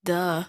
Duh.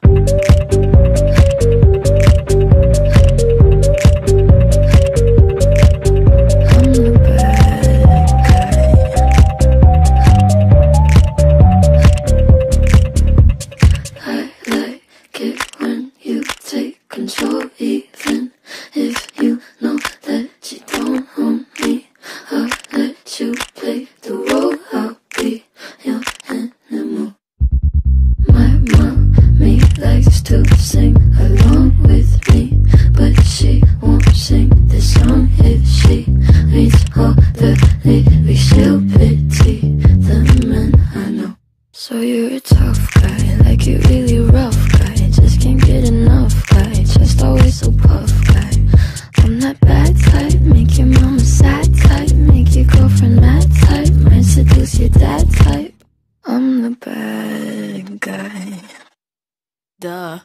Control, even if you know that you don't own me. I'll let you play the role. I'll be your animal. My mommy likes to sing along with me, but she won't sing this song if she reads all the lyrics. She'll pity the men I know. So you're a tough guy, like you're really rough guy, just can't get enough guy, just always so puff guy. I'm that bad type, make your mama sad type, make your girlfriend mad type, might seduce your dad type. I'm the bad guy. Duh.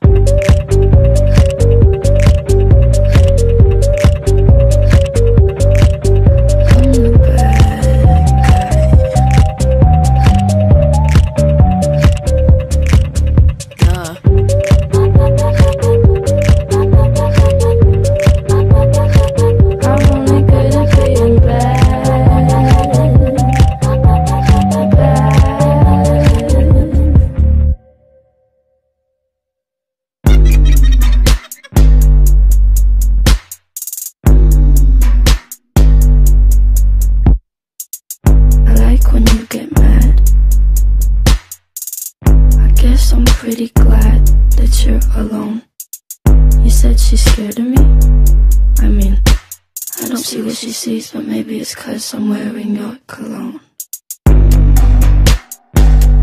When you get mad, I guess I'm pretty glad that you're alone. You said she's scared of me? I mean, I don't see what she sees, but maybe it's 'cause I'm wearing your cologne.